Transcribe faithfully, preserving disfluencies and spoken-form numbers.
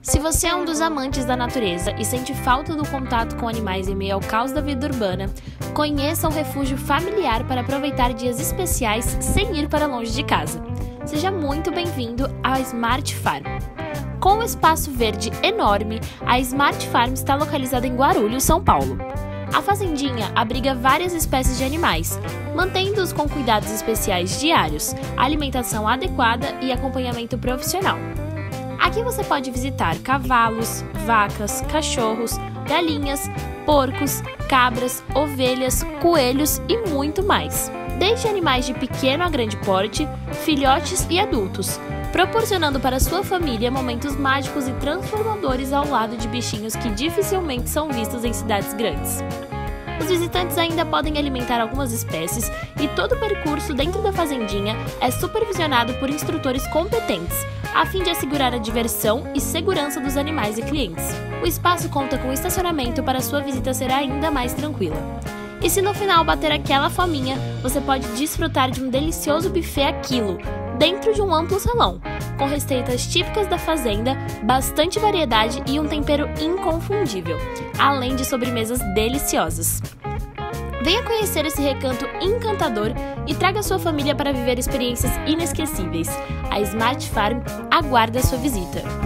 Se você é um dos amantes da natureza e sente falta do contato com animais em meio ao caos da vida urbana, conheça o refúgio familiar para aproveitar dias especiais sem ir para longe de casa. Seja muito bem-vindo à Smart Farm. Com um espaço verde enorme, a Smart Farm está localizada em Guarulhos, São Paulo. A fazendinha abriga várias espécies de animais, mantendo-os com cuidados especiais diários, alimentação adequada e acompanhamento profissional. Aqui você pode visitar cavalos, vacas, cachorros, galinhas, porcos, cabras, ovelhas, coelhos e muito mais. Desde animais de pequeno a grande porte, filhotes e adultos, proporcionando para sua família momentos mágicos e transformadores ao lado de bichinhos que dificilmente são vistos em cidades grandes. Os visitantes ainda podem alimentar algumas espécies e todo o percurso dentro da fazendinha é supervisionado por instrutores competentes, a fim de assegurar a diversão e segurança dos animais e clientes. O espaço conta com estacionamento para sua visita ser ainda mais tranquila. E se no final bater aquela fominha, você pode desfrutar de um delicioso buffet a quilo, dentro de um amplo salão, com receitas típicas da fazenda, bastante variedade e um tempero inconfundível, além de sobremesas deliciosas. Venha conhecer esse recanto encantador e traga sua família para viver experiências inesquecíveis. A Smart Farm aguarda sua visita.